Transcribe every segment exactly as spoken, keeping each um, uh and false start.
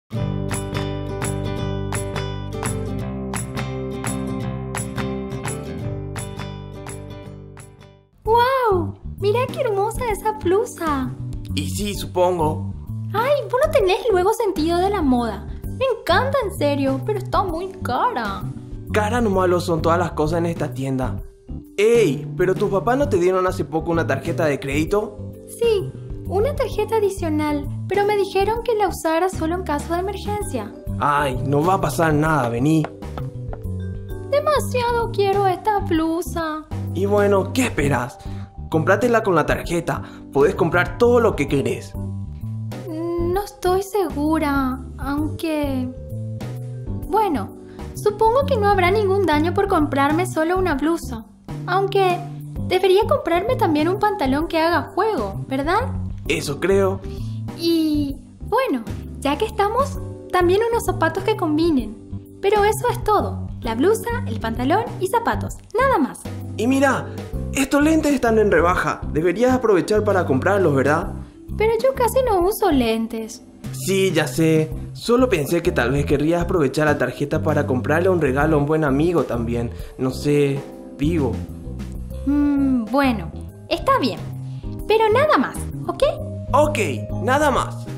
¡Wow! ¡Mira qué hermosa esa blusa! Y sí, supongo. ¡Ay! Vos no tenés luego sentido de la moda. Me encanta, en serio, pero está muy cara. Cara nomás lo son todas las cosas en esta tienda. ¡Ey! ¿Pero tus papás no te dieron hace poco una tarjeta de crédito? Sí, una tarjeta adicional, pero me dijeron que la usara solo en caso de emergencia. Ay, no va a pasar nada, vení. Demasiado quiero esta blusa. Y bueno, ¿qué esperas? Comprátela con la tarjeta. Podés comprar todo lo que querés. No estoy segura, aunque... Bueno, supongo que no habrá ningún daño por comprarme solo una blusa. Aunque debería comprarme también un pantalón que haga juego, ¿verdad? Eso creo. Y bueno, ya que estamos, también unos zapatos que combinen. Pero eso es todo. La blusa, el pantalón y zapatos. Nada más. Y mira, estos lentes están en rebaja. Deberías aprovechar para comprarlos, ¿verdad? Pero yo casi no uso lentes. Sí, ya sé. Solo pensé que tal vez querrías aprovechar la tarjeta para comprarle un regalo a un buen amigo también. No sé, digo. Mm, bueno, está bien. Pero nada más, ¿ok? Ok, nada más.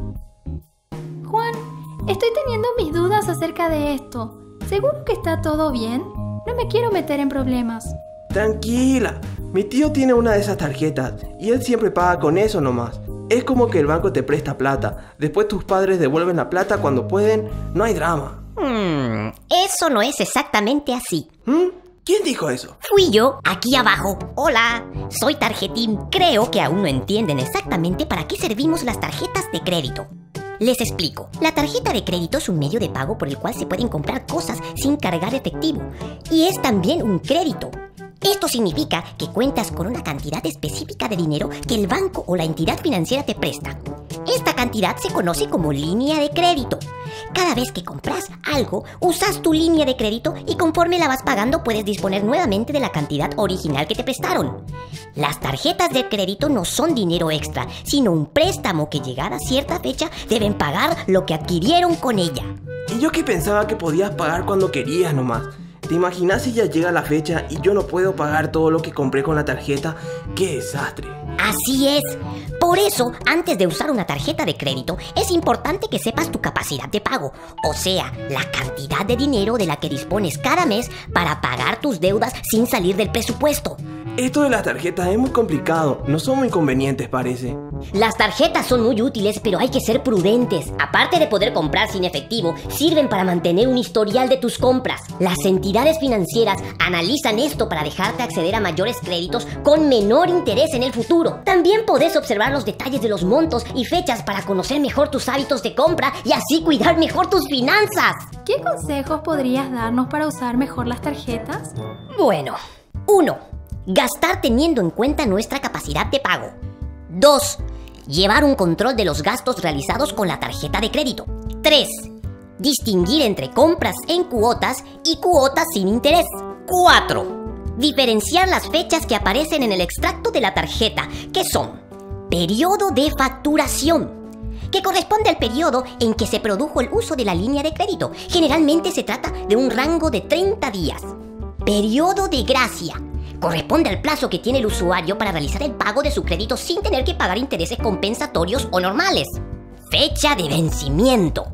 Juan, estoy teniendo mis dudas acerca de esto. ¿Seguro que está todo bien? No me quiero meter en problemas. Tranquila, mi tío tiene una de esas tarjetas y él siempre paga con eso nomás. Es como que el banco te presta plata, después tus padres devuelven la plata cuando pueden, no hay drama. Hmm, eso no es exactamente así. ¿Mm? ¿Quién dijo eso? Fui yo, aquí abajo. Hola, soy Tarjetín. Creo que aún no entienden exactamente para qué servimos las tarjetas de crédito. Les explico. La tarjeta de crédito es un medio de pago por el cual se pueden comprar cosas sin cargar efectivo. Y es también un crédito. Esto significa que cuentas con una cantidad específica de dinero que el banco o la entidad financiera te presta. Esta cantidad se conoce como línea de crédito. Cada vez que compras algo, usas tu línea de crédito y conforme la vas pagando puedes disponer nuevamente de la cantidad original que te prestaron. Las tarjetas de crédito no son dinero extra, sino un préstamo que llegada a cierta fecha deben pagar lo que adquirieron con ella. Y yo que pensaba que podías pagar cuando querías nomás. ¿Te imaginas si ya llega la fecha y yo no puedo pagar todo lo que compré con la tarjeta? ¡Qué desastre! Así es. Por eso, antes de usar una tarjeta de crédito, es importante que sepas tu capacidad de pago, o sea, la cantidad de dinero de la que dispones cada mes para pagar tus deudas sin salir del presupuesto. Esto de las tarjetas es muy complicado, no son muy convenientes, parece. Las tarjetas son muy útiles, pero hay que ser prudentes. Aparte de poder comprar sin efectivo, sirven para mantener un historial de tus compras. Las entidades financieras analizan esto para dejarte acceder a mayores créditos con menor interés en el futuro. También podés observar los detalles de los montos y fechas para conocer mejor tus hábitos de compra y así cuidar mejor tus finanzas. ¿Qué consejos podrías darnos para usar mejor las tarjetas? Bueno, uno. Gastar teniendo en cuenta nuestra capacidad de pago. dos. Llevar un control de los gastos realizados con la tarjeta de crédito. tres. Distinguir entre compras en cuotas y cuotas sin interés. cuatro. Diferenciar las fechas que aparecen en el extracto de la tarjeta, que son periodo de facturación, que corresponde al periodo en que se produjo el uso de la línea de crédito. Generalmente se trata de un rango de treinta días. Periodo de gracia. Corresponde al plazo que tiene el usuario para realizar el pago de su crédito sin tener que pagar intereses compensatorios o normales. Fecha de vencimiento.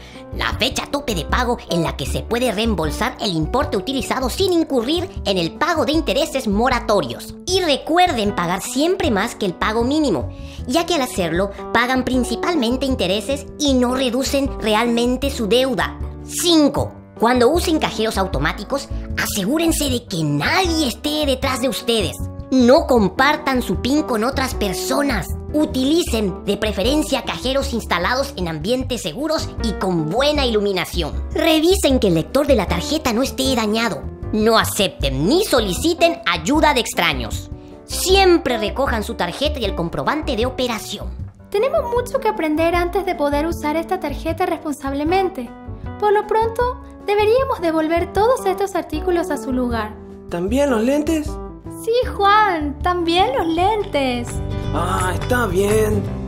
La fecha tope de pago en la que se puede reembolsar el importe utilizado sin incurrir en el pago de intereses moratorios. Y recuerden pagar siempre más que el pago mínimo, ya que al hacerlo pagan principalmente intereses y no reducen realmente su deuda. cinco. Cuando usen cajeros automáticos, asegúrense de que nadie esté detrás de ustedes. No compartan su PIN con otras personas. Utilicen de preferencia cajeros instalados en ambientes seguros y con buena iluminación. Revisen que el lector de la tarjeta no esté dañado. No acepten ni soliciten ayuda de extraños. Siempre recojan su tarjeta y el comprobante de operación. Tenemos mucho que aprender antes de poder usar esta tarjeta responsablemente. Por lo pronto, deberíamos devolver todos estos artículos a su lugar. ¿También los lentes? Sí, Juan, también los lentes. Ah, está bien.